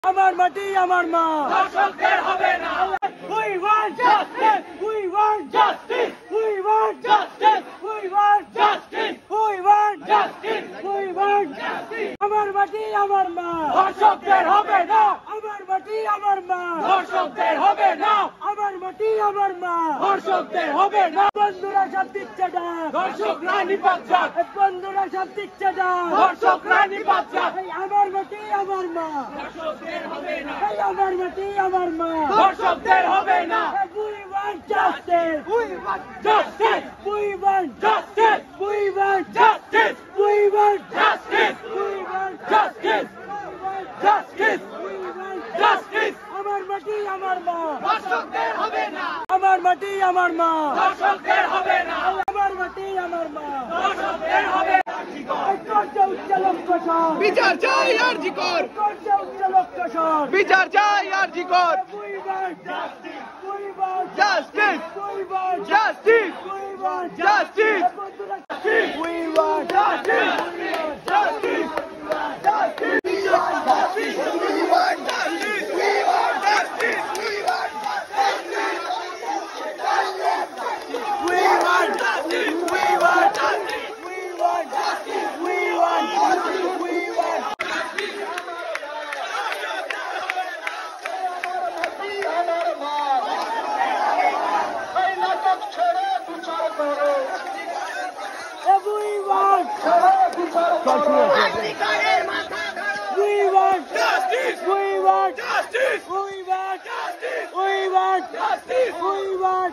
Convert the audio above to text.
আমার মাটি আমার মা দর্শকদের হবে না। We want justice. We want justice. We want justice. We want justice. We want justice. We want justice. আমার মাটি আমার মা দর্শকদের হবে না। আমার মাটি আমার মা দর্শকদের হবে না। আমার মাটি আমার মা দর্শকদের হবে না। বন্ধুরা সব দিচ্ছে ডাক দর্শকরা নিপাত যাক। বন্ধুরা সব দিচ্ছে ডাক দর্শকরা নিপাত যাক। এই আমার মাটি আমার মা দর্শকদের হবে না। এই আমার মাটি আমার মা দর্শকদের হবে না। We want justice. We want justice. We want Justice. We want Justice. We want Justice. We want Justice. Justice. We want Justice. আমার মাটি আমার মা দর্শকদের হবে না। আমার মাটি আমার মা দর্শকদের হবে না। আমার মাটি আমার মা দর্শকদের হবে না। করছে উচ্চ লক্ষ্যসর বিচার চাই আর জিকর করছে উচ্চ লক্ষ্যসর বিচার চাই আর জিকর We want justice. We want justice We want justice We want justice We want Justice. Justice justice we want justice we want justice we want We want justice. We want justice. We want justice. We want justice. We want We want We want justice We want justice We want justice We want justice We want